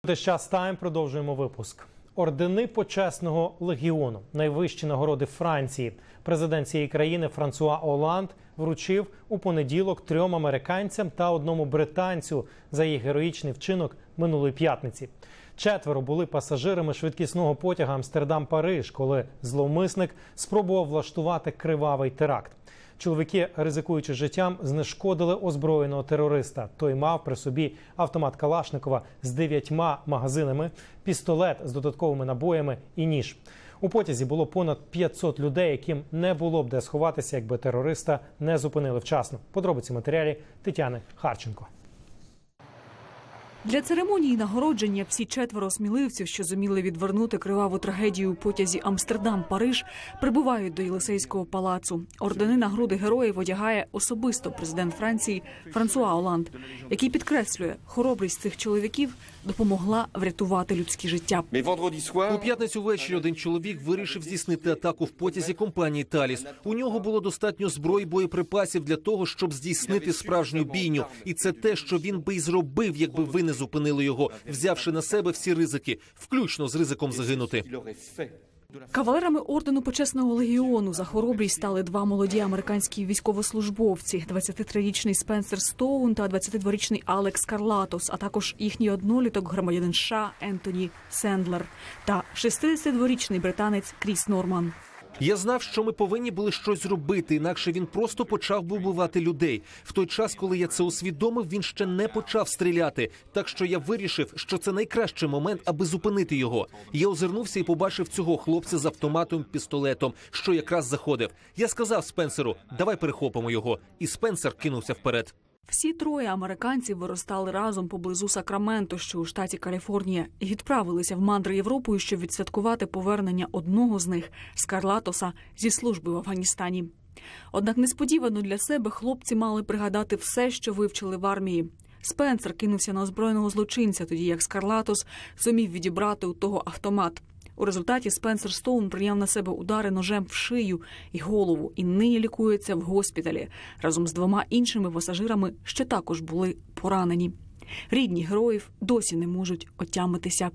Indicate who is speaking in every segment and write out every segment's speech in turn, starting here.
Speaker 1: This Час Тайм, продовжуємо випуск. Ордени почесного легіону, найвищі нагороди Франції. Президент цієї країни Франсуа Оланд вручив у понеділок 3 американцям та 1 британцю за їх героїчний вчинок минулої п'ятниці. 4 були пасажирами швидкісного потяга Амстердам-Париж, коли зловмисник спробував влаштувати кривавий теракт. Чоловіки, ризикуючи життям, знешкодили озброєного терориста. Той мав при собі автомат Калашникова з 9 магазинами, пістолет з додатковими набоями і ніж. У потязі було понад 500 людей, яким не було б де сховатися, якби терориста не зупинили вчасно. Подробиці в матеріалі Тетяни Харченко.
Speaker 2: Для церемонії нагородження всі 4 сміливців, що зуміли відвернути криваву трагедію у потязі Амстердам-Париж, прибувають до Єлисейського палацу. Ордени на груди героїв одягає особисто президент Франції Франсуа Оланд, який підкреслює, хоробрість цих чоловіків допомогла врятувати людські життя.
Speaker 3: У п'ятницю ввечері один чоловік вирішив здійснити атаку в потязі компанії «Таліс». У нього було достатньо зброї, боєприпасів для того, щоб здійснити справжню бійню. І це те, що він би й зробив, якби ви не зупинили його, взявши на себе всі ризики, включно з ризиком загинути.
Speaker 2: Кавалерами ордену почесного легіону за хоробрість стали 2 молоді американські військовослужбовці – 23-річний Спенсер Стоун та 22-річний Алекс Карлатос, а також їхній одноліток громадянин США Ентоні Сендлер та 62-річний британець Кріс Норман.
Speaker 3: Я знав, що ми повинні були щось зробити, інакше він просто почав би вбивати людей. В той час, коли я це усвідомив, він ще не почав стріляти. Так що я вирішив, що це найкращий момент, аби зупинити його. Я озирнувся і побачив цього хлопця з автоматом, пістолетом, що якраз заходив. Я сказав Спенсеру, давай перехопимо його. І Спенсер кинувся вперед.
Speaker 2: Всі 3 американців виростали разом поблизу Сакраменто, що у штаті Каліфорнія, і відправилися в мандри Європою, щоб відсвяткувати повернення одного з них – Скарлатоса зі служби в Афганістані. Однак несподівано для себе хлопці мали пригадати все, що вивчили в армії. Спенсер кинувся на озброєного злочинця, тоді як Скарлатос зумів відібрати у того автомат. У результаті Спенсер Стоун прийняв на себе удари ножем в шию і голову і нині лікується в госпіталі разом з 2 іншими пасажирами, що також були поранені. Рідні героїв досі не можуть отямитися.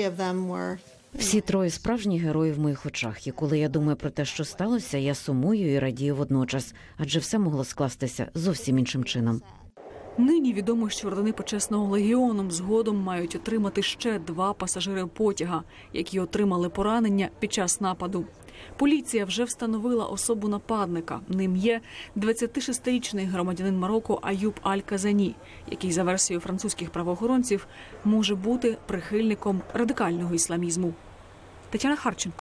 Speaker 4: Всі 3 справжні герої в моїх очах. І коли я думаю про те, що сталося, я сумую і радію водночас, адже все могло скластися зовсім іншим чином.
Speaker 2: Нині відомо, що ордени почесного легіону згодом мають отримати ще 2 пасажири потяга, які отримали поранення під час нападу. Поліція вже встановила особу нападника. Ним є 26-річний громадянин Марокко Аюб Аль-Казані, який, за версією французьких правоохоронців, може бути прихильником радикального ісламізму. Тетяна Харченко.